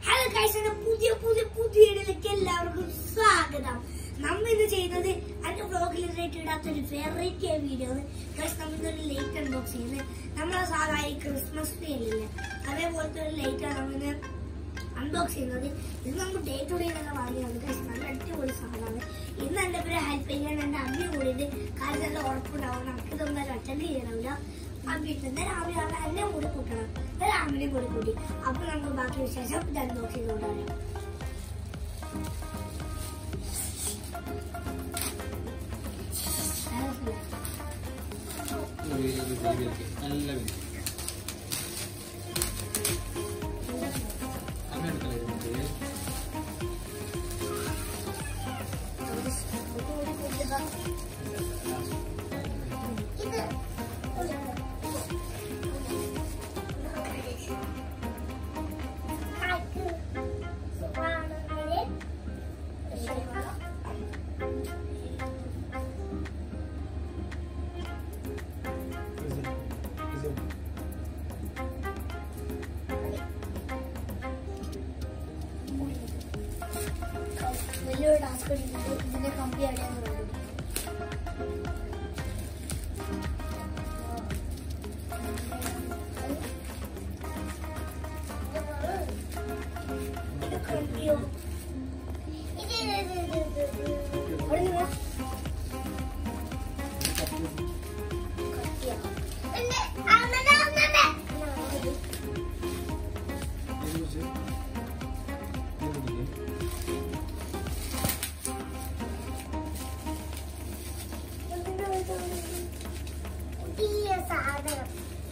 Hello guys, പുതിയയിലേക്ക് എല്ലാവർക്കും സ്വാഗതം. നമ്മൾ ഇന്ന് ചെയ്യുന്നത് എന്റെ വ്ലോഗിൽ ഇടാത്തൊരു വെറൈറ്റി വീഡിയോ ആണ്. ഗൈസ് നമ്മളിന്നൊരു ലൈറ്റ് അൺബോക്സ് ചെയ്യുന്നത്. നമ്മളെ സാധാരണ ക്രിസ്മസ് ട്രീ അല്ലേ, അതേപോലത്തെ ഒരു ലൈറ്റാണ് നമ്മളിന്ന് അൺബോക്സ് ചെയ്യുന്നത്. ഇത് നമ്മൾ ഡേ ടു ഡേ തന്നെ വാങ്ങിയാണ് ഗൈസ്. നല്ല അടിപൊളി സാധനമാണ്. ഇന്ന് എന്റെ പേര് ഹെൽപ്പ് ചെയ്യാൻ എന്റെ അമ്മയും കൂടിയിട്ട് കാര്യം നല്ല ഉറപ്പുണ്ടാവും. നമുക്കിതൊന്നും അറ്റൻഡ് ചെയ്യാനാവില്ല. വീട്ടിൽ രാവിലെ എന്നെ കൂടി കൂട്ടണം, രാമിനെയും കൂടി കൂട്ടി. അപ്പൊ നമുക്ക് ബാക്കി വിശേഷം ഇത് അൺബോക്സ് ചെയ്തുകൊണ്ടാണ്. വലിയൊരു ടാസ്ക് എടുത്തിട്ട് ഇതിന്റെ കമ്പി അടയാന്ന് പറഞ്ഞു. കമ്പിയോ സാധനം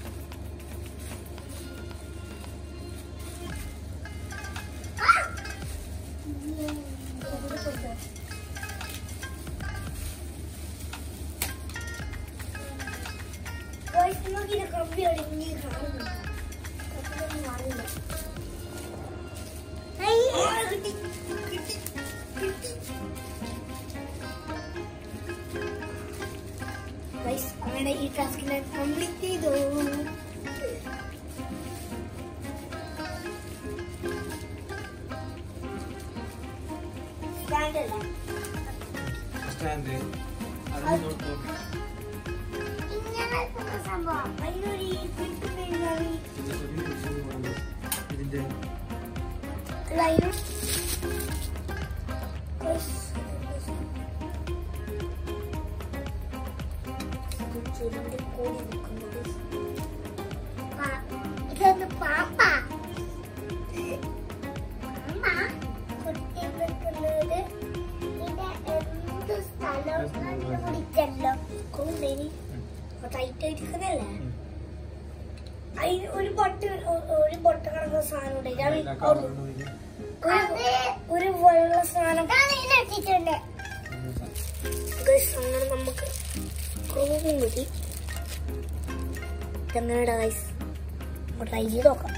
നോക്കിയിട്ട് കമ്പി അടങ്ങി കാണുന്നു. അങ്ങനെ ഈ ടാസ്കിനെ കംപ്ലീറ്റ് ചെയ്തു. സംഭവം അതിനൊരു ഇതൊന്ന് പാപ്പ അമ്മ കുട്ടി നിൽക്കുന്നത് ഇത് എന്ത് സ്ഥലം കണ്ടുപിടിച്ചല്ലോ. കൊണ്ടേനി ടൈറ്റ് ആയിട്ടിരിക്കുന്നല്ലേ. അതിന് ഒരു ബൊട്ട കണക്കുന്ന സാധനം ഉണ്ട്. ഒരു വെള്ള സാധനം ഇട്ടിട്ടുണ്ട്. അങ്ങനെ നമുക്ക് മതി. ഇതെങ്ങനെയാ ഗൈസ്, ട്രൈ ചെയ്ത് നോക്കാം.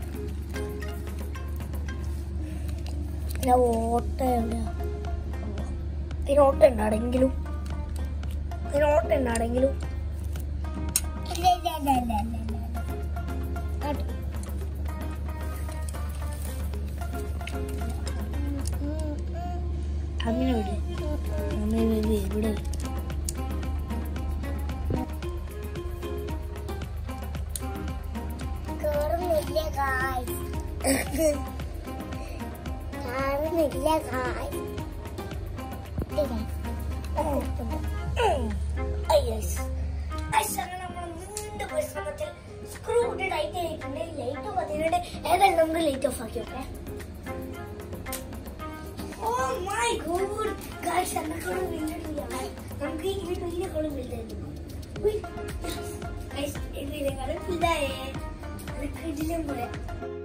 ഓട്ട എവിടെയാ? ഇതിനോട്ട ഉണ്ടാടെങ്കിലും അങ്ങനെ എവിടെ പരിശ്രമത്തിൽ സ്ക്രൂ കൊണ്ട് ടൈറ്റ് ചെയ്തിട്ടുണ്ട്. ലൈറ്റ് പതിനോട് ഏതായാലും നമുക്ക് ലൈറ്റ് ഓഫ് ആക്കി നോക്കാം. Oh my god, guys, എന്നെക്കാളും വലുതായിട്ടില്ല. നമുക്ക് ഇതിനെക്കാളും വലുതായിരുന്നു. Guys, ഇതിനെക്കാളും വലുതായേ. ഇതിലും പോലെ